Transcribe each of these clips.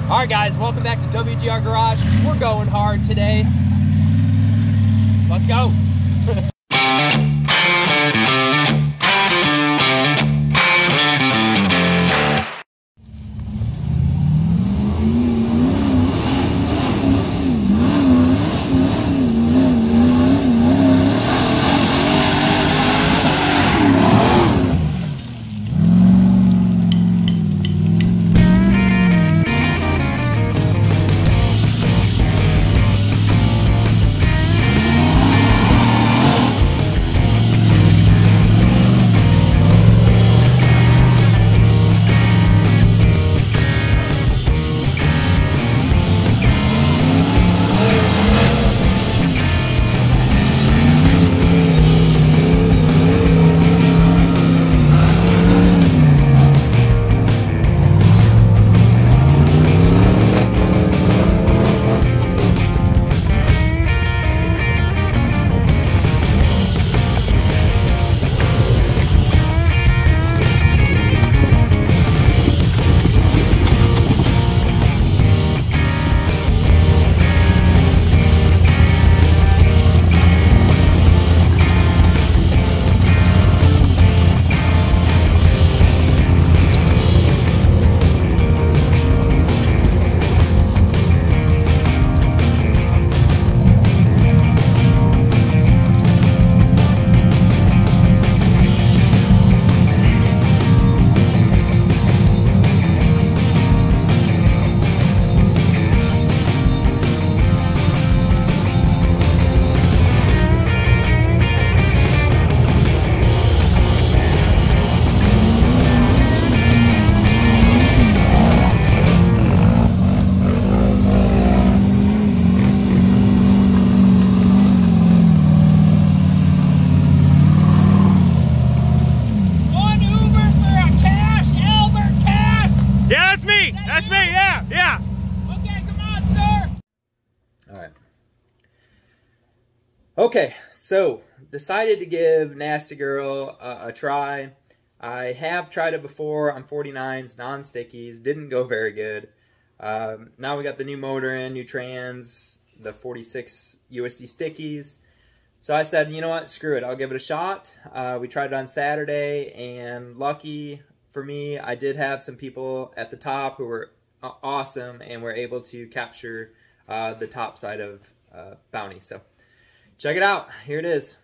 All right, guys, welcome back to WGR Garage. We're going hard today. Let's go. That's me, yeah. Okay, come on, sir. All right. Okay, so decided to give Nasty Girl a try. I have tried it before on 49s, non-stickies. Didn't go very good. Now we got the new motor in, new trans, the 46 USD stickies. So I said, you know what, screw it. I'll give it a shot. We tried it on Saturday, and lucky for me, I did have some people at the top who were awesome and were able to capture the top side of Bounty. So check it out. Here it is.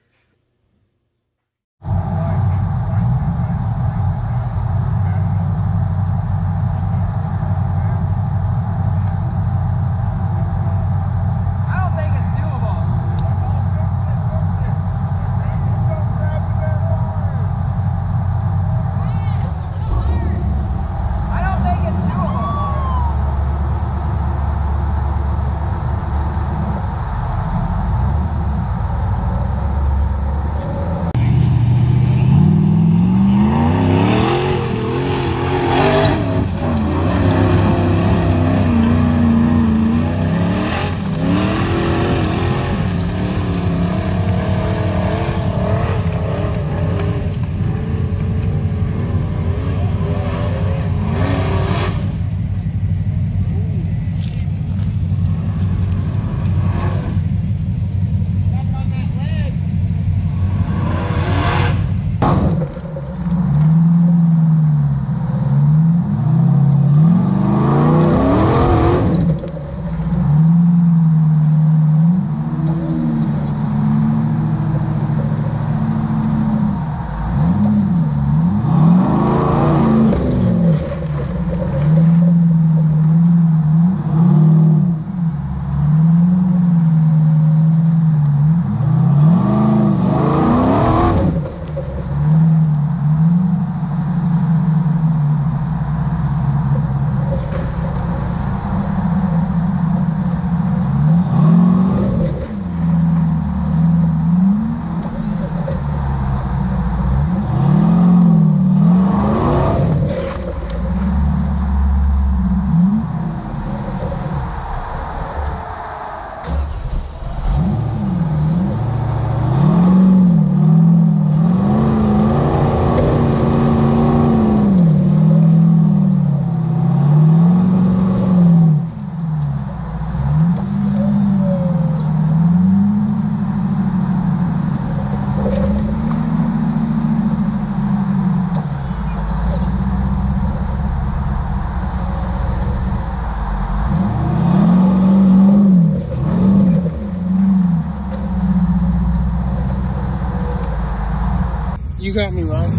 You got me right.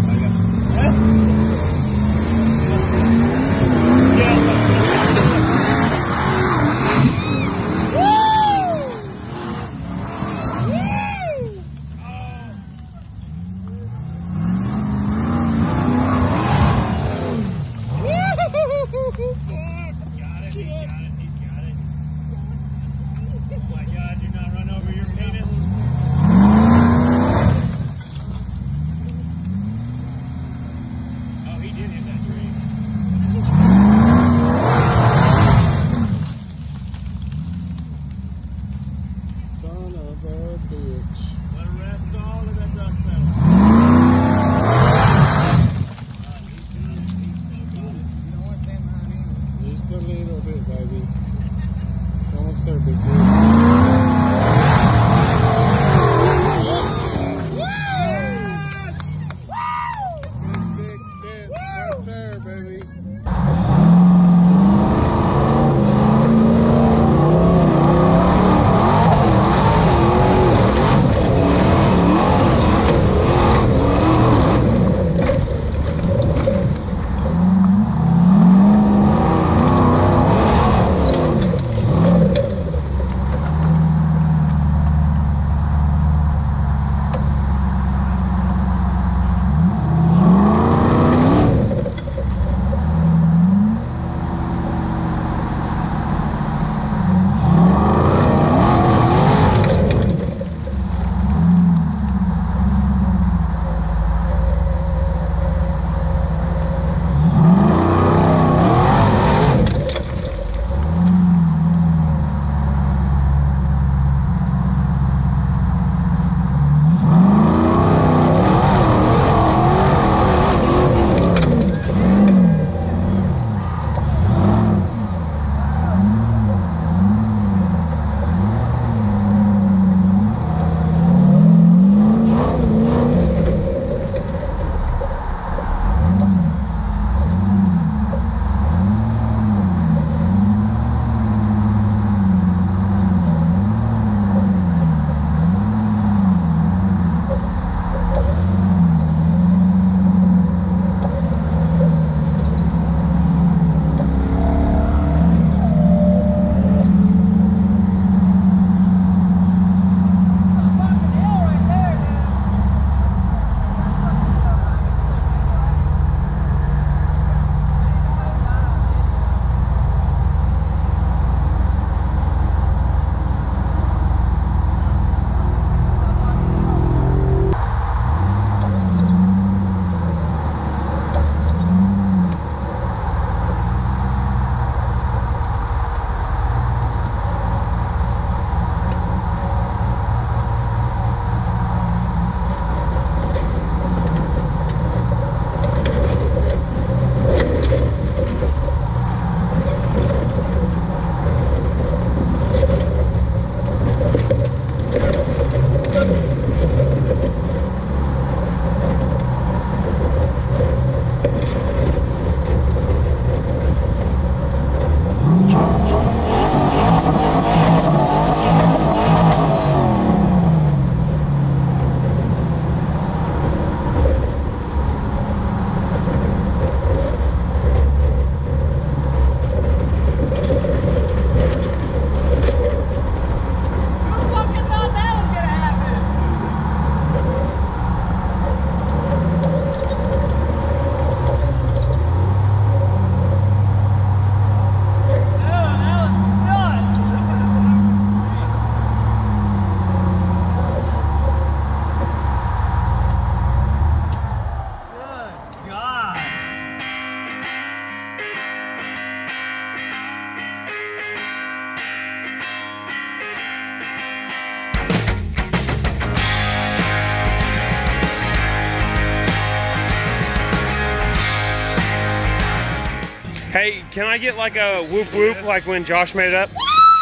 Hey, can I get like a whoop whoop like when Josh made it up? So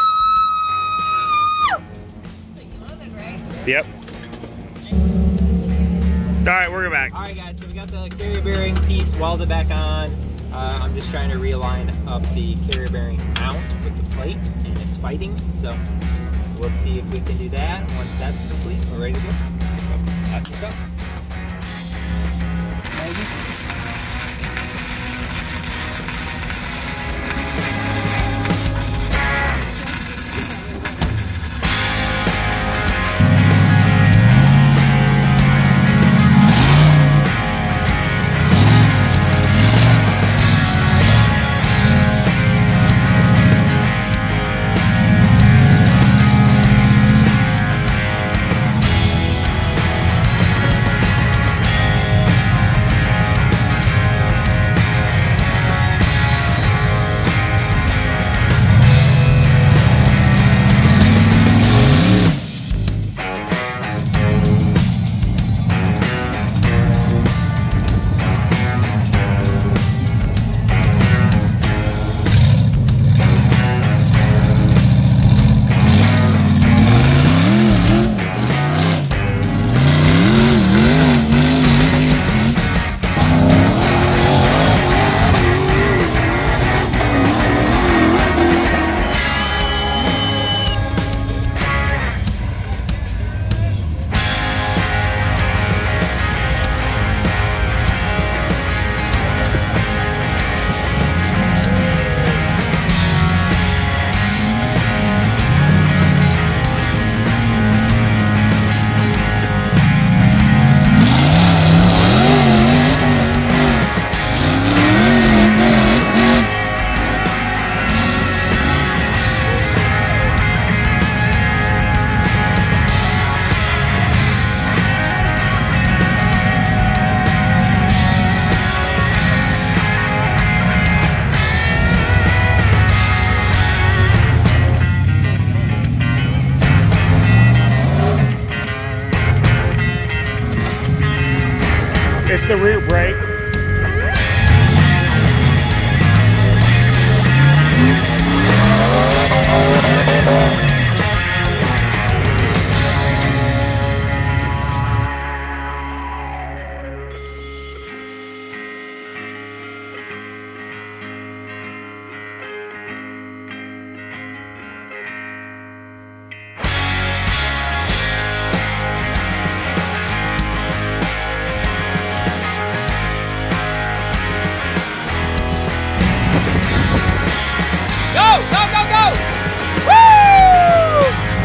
you wanted, right? Yep. Alright, we're back. Alright guys, so we got the carrier bearing piece welded back on. I'm just trying to realign up the carrier bearing mount with the plate, and it's fighting, so we'll see if we can do that. Once that's complete, we're ready to go. So, that's what's up. the rear brake. Go, go, go, go! Woo!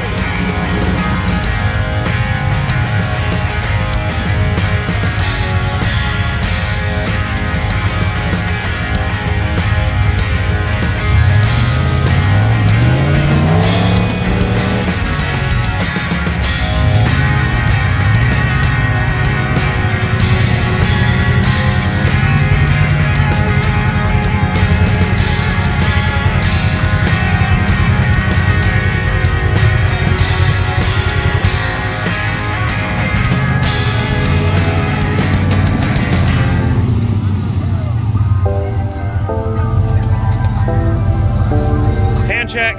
Hand check.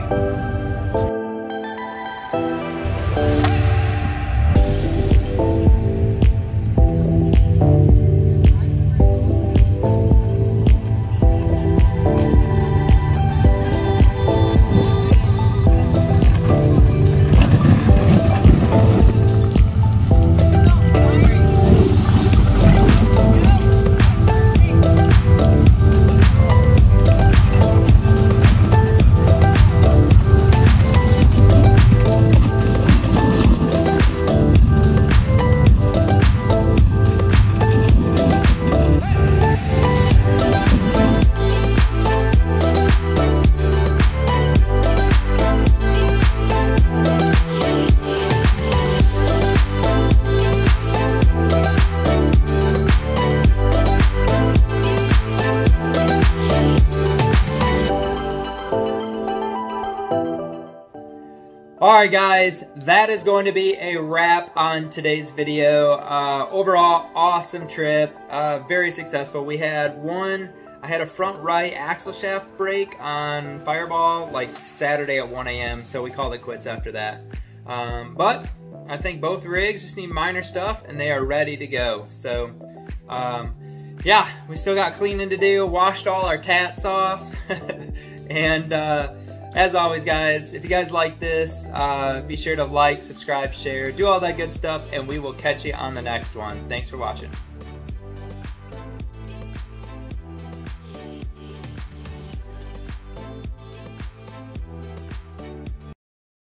Alright guys, that is going to be a wrap on today's video. Overall, awesome trip, very successful. We had I had a front right axle shaft break on Fireball like Saturday at 1 a.m. so we called it quits after that. But I think both rigs just need minor stuff and they are ready to go. So yeah, we still got cleaning to do, washed all our tats off, and as always guys, if you guys like this, be sure to like, subscribe, share, do all that good stuff, and we will catch you on the next one. Thanks for watching.